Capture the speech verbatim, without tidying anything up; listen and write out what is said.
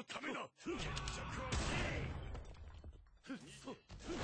のためだ。血色をせい。ふっそ。